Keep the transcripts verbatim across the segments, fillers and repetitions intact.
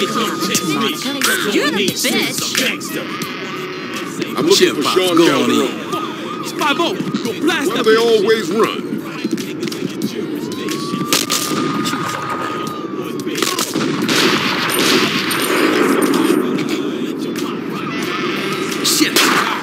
You're the bitch. I'm looking for Sean Calderon. five oh, go blast Why do they always run? Shit.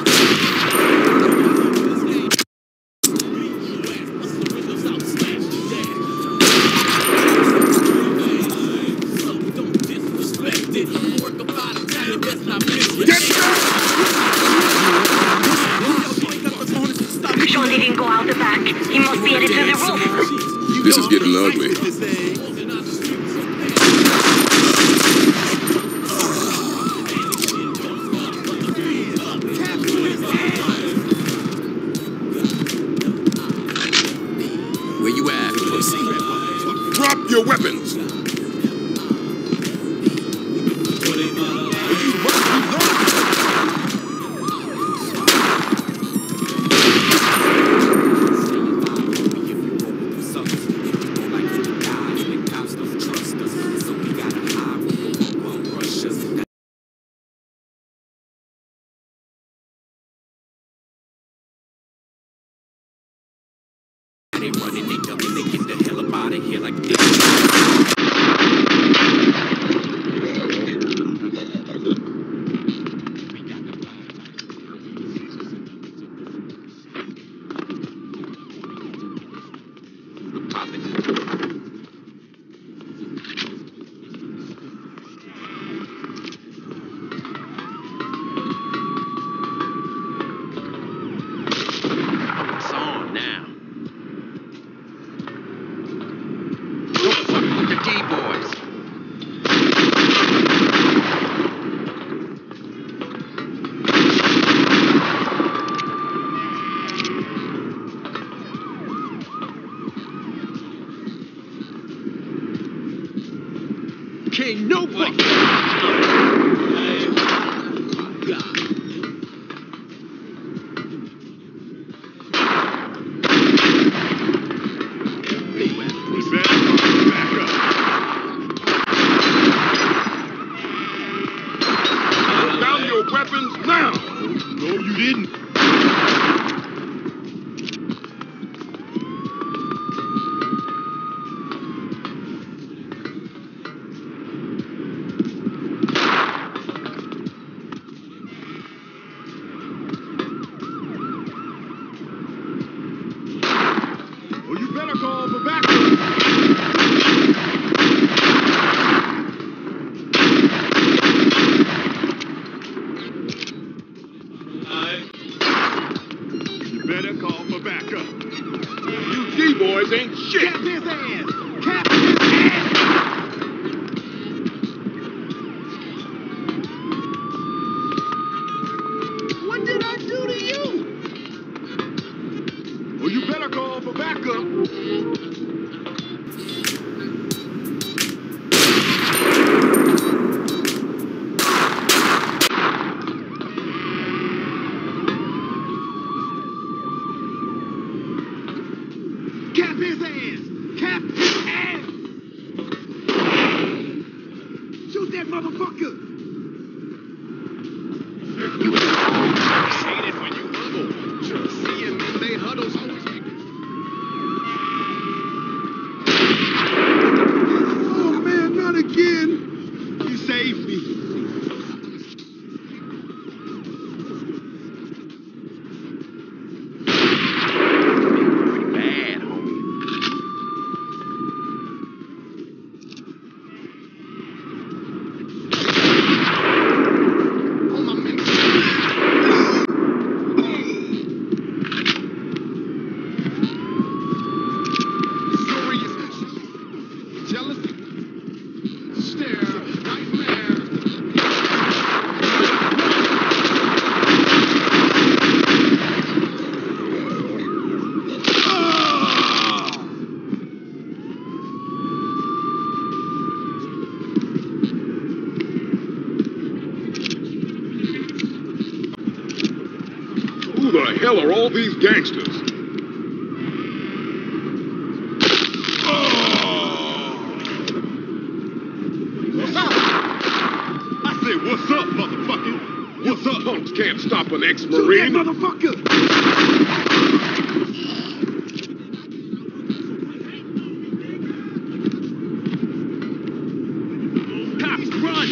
Sean didn't go out the back. He must be headed to the roof. This is getting ugly. Where you at, pussy? Drop your weapons! They running, they ducking, they get the hell up out of here like this. It's on now. The D-boys. King, no fuck. Down your weapons now! No, you didn't. Well, you better call for backup. You better call for backup. You D-boys ain't shit! Cap his ass! Cap his ass! What did I do to you? Well, you better call for backup. Cap his ass! Cap his ass! Shoot that motherfucker! Hate it when you huddle. Seeing men they huddles always make me. Oh man, not again! You saved me. Pretty bad, homie. All my men. Furious. Jealous. Stare. Nightmare. Who the hell are all these gangsters? Oh! Motherfucker! What's up? Punks can't stop an ex-Marine. Motherfucker! Cops, run!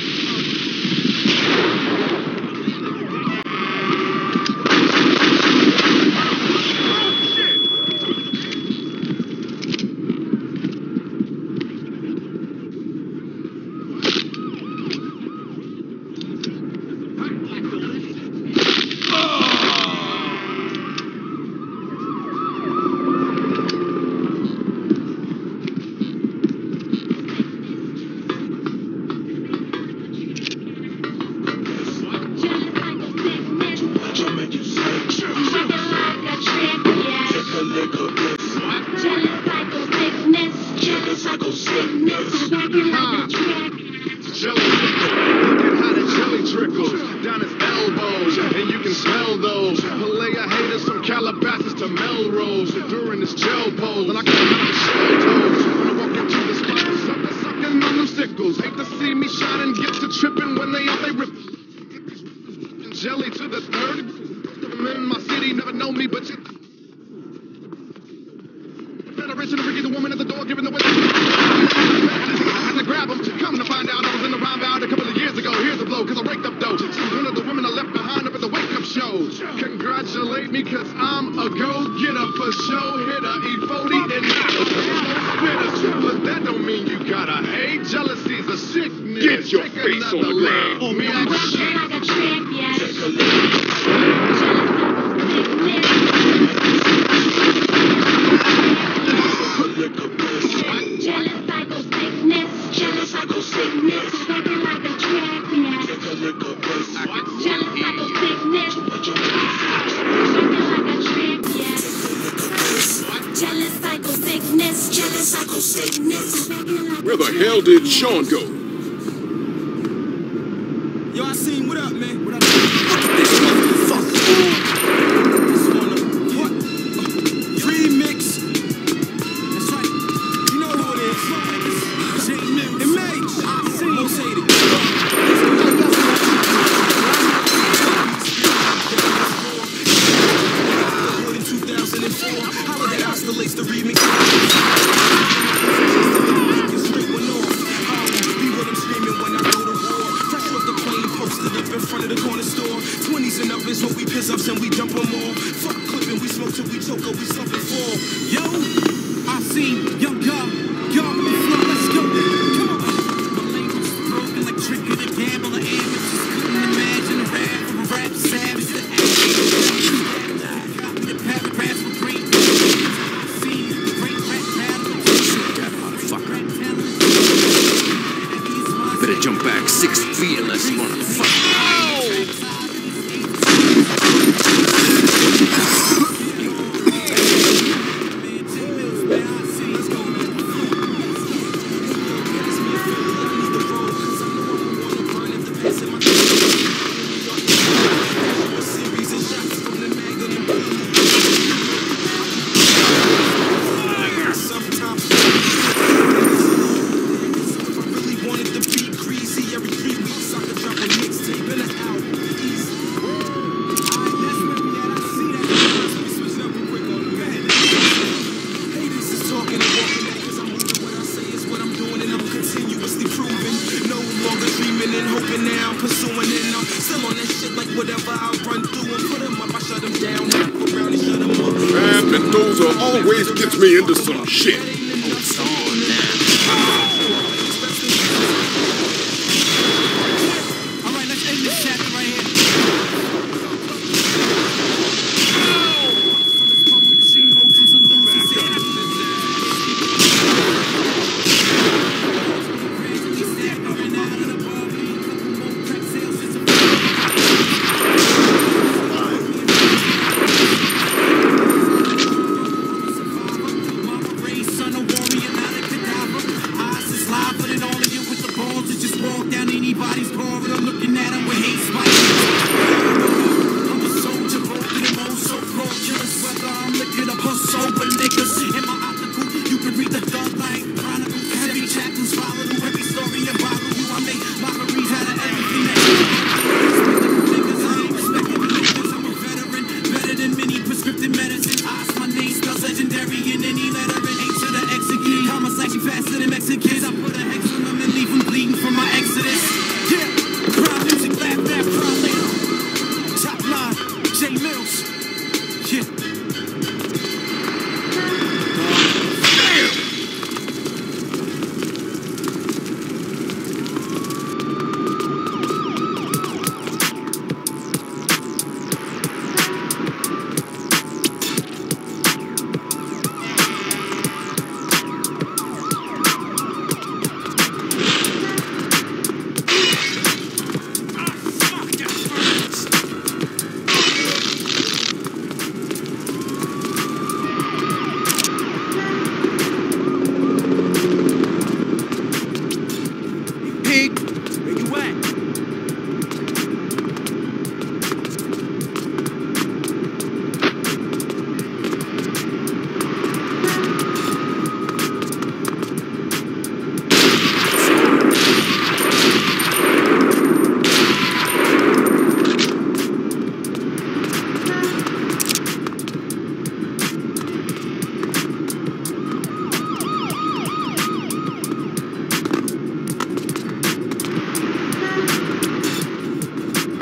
Where the hell did Sean go? Yo, I seen, what up, man? What up? Look at this motherfucker. This one, what? Remix. That's right. You know who it is. J Mills. And May. I seen. Most hated. In two thousand four, Holiday oscillates the remix. Is what we piss ups and we jump them all. Fuck clipping, we smoke till we choke or we slump and fall. Yo, I seen young girl, y'all on the floor, let's go. Come on. My language is broken like trick of the gambler. Amateurs couldn't imagine a rap from a rap savage that copy the paragraphs for great. See the great rap battle. That motherfucker. Better jump back six feet unless you motherfucker. Always gets me into some shit. Alright, let's end this chapter right here. Son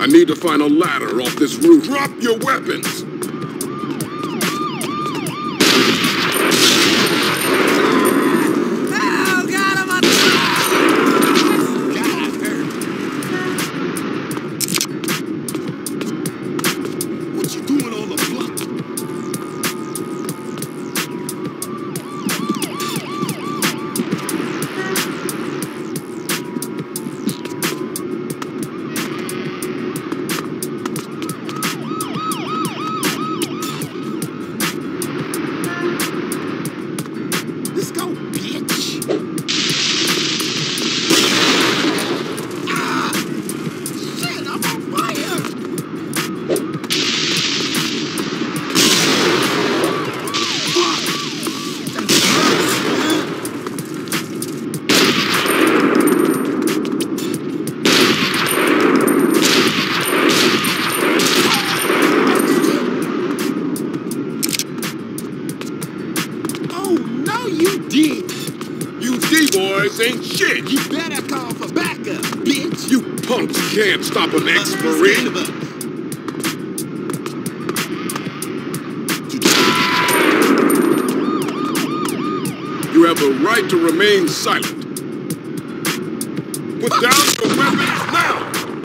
need to find a ladder off this roof. Drop your weapons! Ain't shit! You better call for backup, bitch! You punks can't stop an ex-Marine! You have the right to remain silent. Put down your weapons now!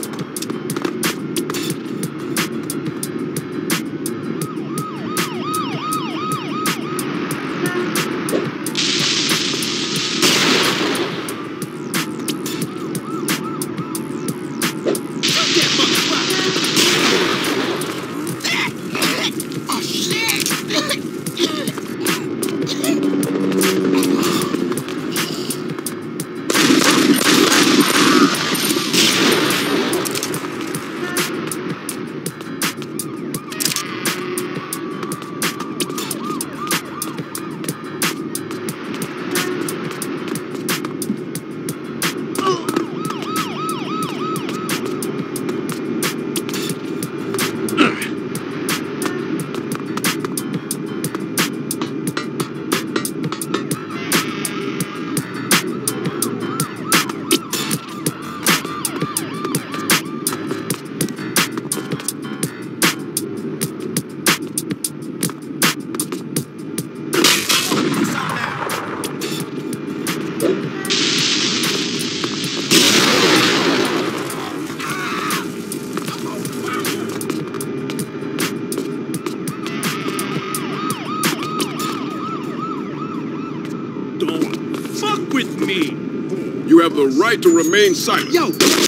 You have the right to remain silent. Yo!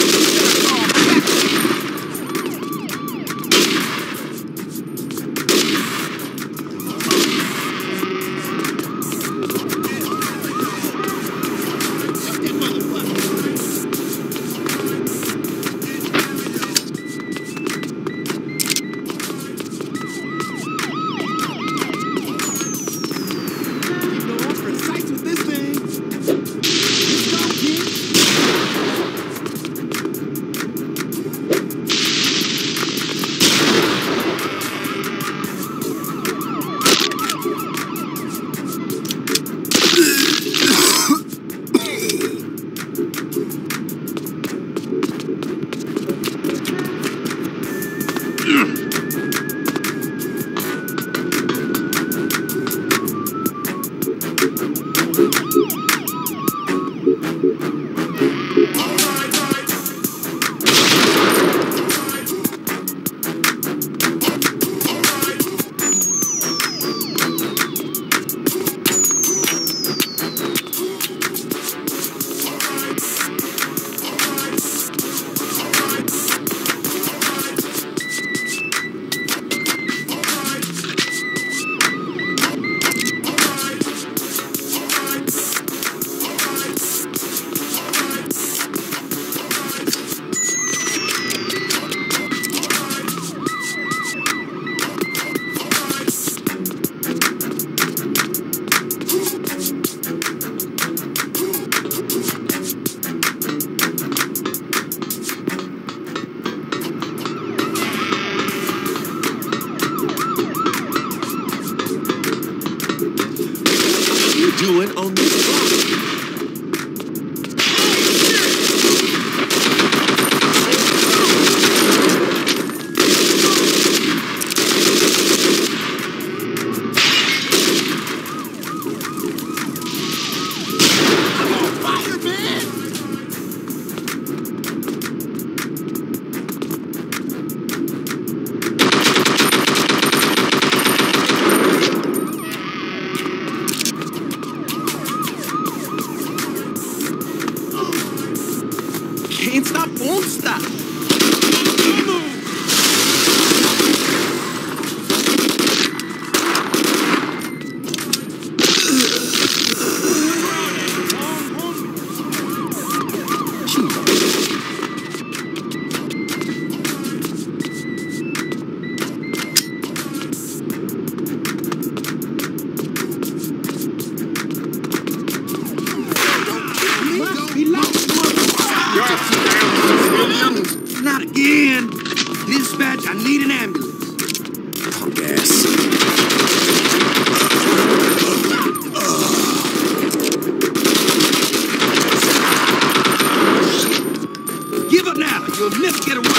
Doing on this block. Sarge, I need an ambulance. Punk ass. Give up now. You'll never get away.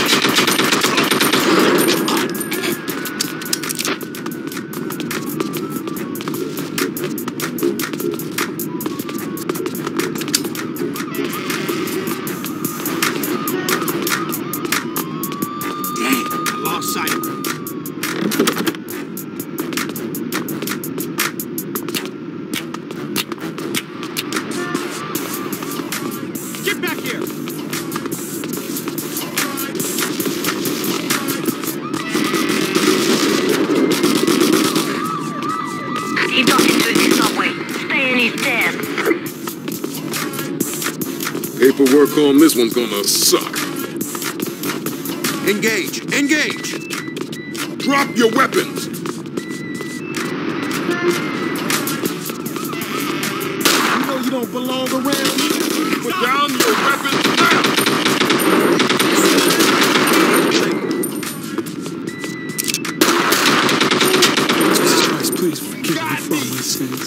Get back here! He ducked into the subway. Stay in his stead. Paperwork on this one's gonna suck. Engage. Engage. Drop your weapons. You know you don't belong around here. Put down your weapons now. Jesus Christ, please forgive me for all my sins.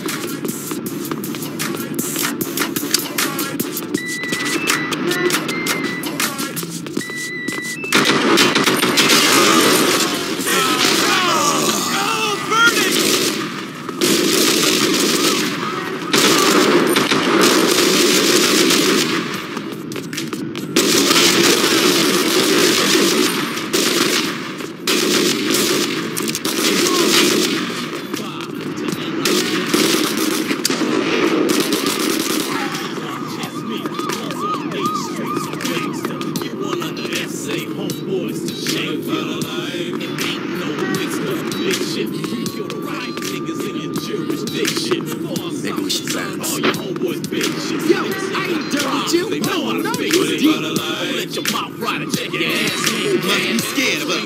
Maybe we should bounce. Yo, I ain't done with you. No, I'm not. Let your mouth ride and check your ass. You must be scared of us.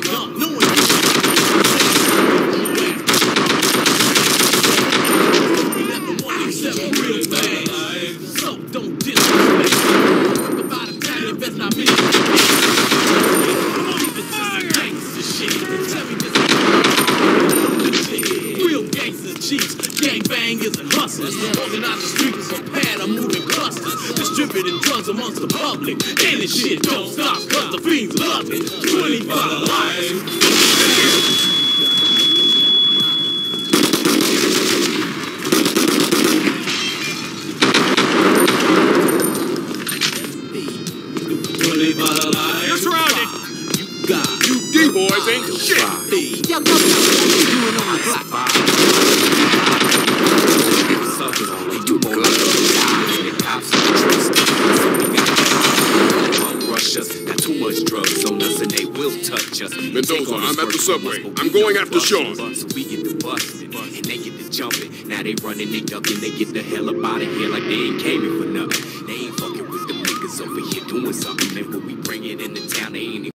So don't disrespect. About a time, you best not be. Real gangsters, chiefs, gangbangers, and hustlers. Organize the streets of pad, I'm moving clusters. Distributing drugs amongst the public. And this shit don't stop, cause the fiends love it. twenty-five lives. You're surrounded. You got You D-boys ain't shit. Yo, yo, yo, what you doing on the block? suckers on you good. The cops and the trucks. Rush us. Got too much drugs on us and they will touch us. Mendoza, I'm at the subway. I'm going after Sean. So we get to busting and they get to jumping. Now they running, they ducking, they get the hell up out of here like they ain't came here for nothing. They ain't fucking with the niggas over here doing something. And when we bring it into town, they ain't